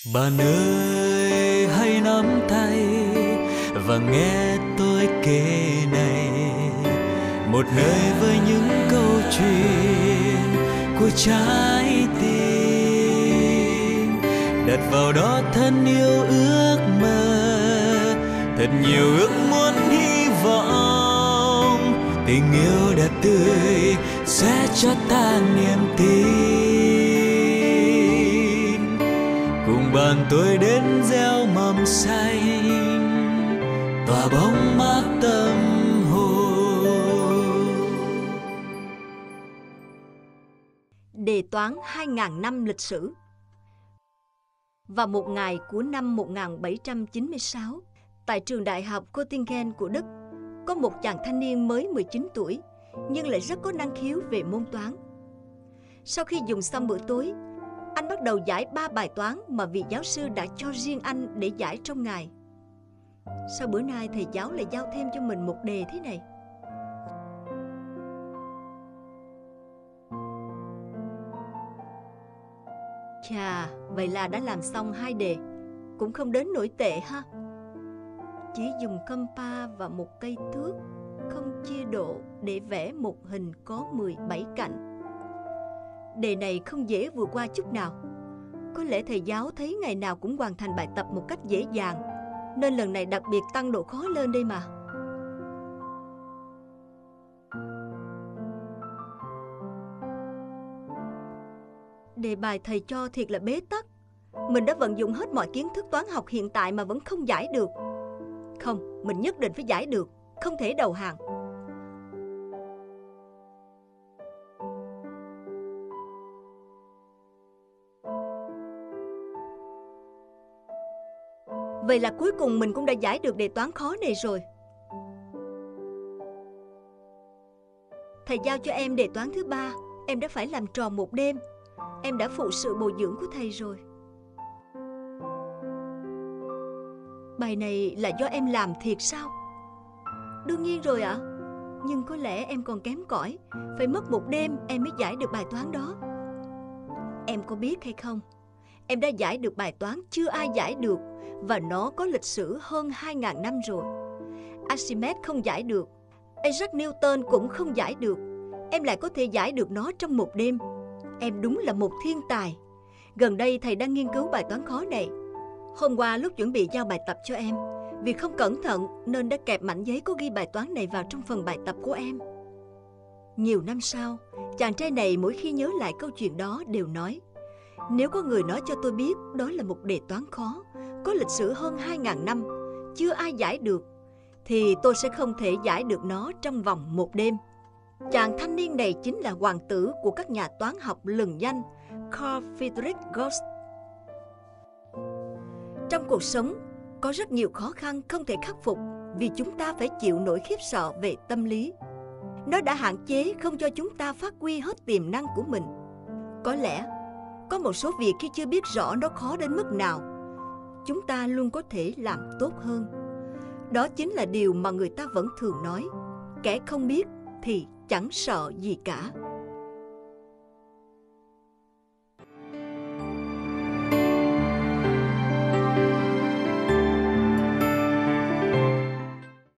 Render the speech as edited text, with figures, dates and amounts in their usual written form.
Bạn ơi hãy nắm tay và nghe tôi kể này, một nơi với những câu chuyện của trái tim, đặt vào đó thân yêu ước mơ, thật nhiều ước muốn hy vọng, tình yêu đẹp tươi sẽ cho ta niềm tin, cùng bạn tôi đến gieo mầm xanh, tỏa bóng mát tâm hồn. Đề toán 2.000 năm lịch sử. Vào một ngày của năm 1796, tại trường đại học Göttingen của Đức, có một chàng thanh niên mới 19 tuổi, nhưng lại rất có năng khiếu về môn toán. Sau khi dùng xong bữa tối, anh bắt đầu giải 3 bài toán mà vị giáo sư đã cho riêng anh để giải trong ngày. Sau bữa nay, thầy giáo lại giao thêm cho mình một đề thế này. Chà, vậy là đã làm xong 2 đề, cũng không đến nổi tệ ha. Chỉ dùng compa và một cây thước, không chia độ để vẽ một hình có 17 cạnh. Đề này không dễ vượt qua chút nào. Có lẽ thầy giáo thấy ngày nào cũng hoàn thành bài tập một cách dễ dàng, nên lần này đặc biệt tăng độ khó lên đây mà. Đề bài thầy cho thiệt là bế tắc. Mình đã vận dụng hết mọi kiến thức toán học hiện tại mà vẫn không giải được. Không, mình nhất định phải giải được, không thể đầu hàng. Vậy là cuối cùng mình cũng đã giải được đề toán khó này rồi. Thầy giao cho em đề toán thứ 3, em đã phải làm tròn một đêm. Em đã phụ sự bồi dưỡng của thầy rồi. Bài này là do em làm thiệt sao? Đương nhiên rồi ạ. Nhưng có lẽ em còn kém cỏi, phải mất một đêm em mới giải được bài toán đó. Em có biết hay không, em đã giải được bài toán chưa ai giải được, và nó có lịch sử hơn 2.000 năm rồi. Archimedes không giải được, Isaac Newton cũng không giải được. Em lại có thể giải được nó trong một đêm. Em đúng là một thiên tài. Gần đây thầy đang nghiên cứu bài toán khó này. Hôm qua lúc chuẩn bị giao bài tập cho em, vì không cẩn thận nên đã kẹp mảnh giấy có ghi bài toán này vào trong phần bài tập của em. Nhiều năm sau, chàng trai này mỗi khi nhớ lại câu chuyện đó đều nói: nếu có người nói cho tôi biết đó là một đề toán khó, có lịch sử hơn 2.000 năm, chưa ai giải được, thì tôi sẽ không thể giải được nó trong vòng một đêm. Chàng thanh niên này chính là hoàng tử của các nhà toán học lừng danh Carl Friedrich Gauss. Trong cuộc sống, có rất nhiều khó khăn không thể khắc phục vì chúng ta phải chịu nỗi khiếp sợ về tâm lý. Nó đã hạn chế không cho chúng ta phát huy hết tiềm năng của mình. Có lẽ, có một số việc khi chưa biết rõ nó khó đến mức nào, chúng ta luôn có thể làm tốt hơn. Đó chính là điều mà người ta vẫn thường nói: kẻ không biết thì chẳng sợ gì cả.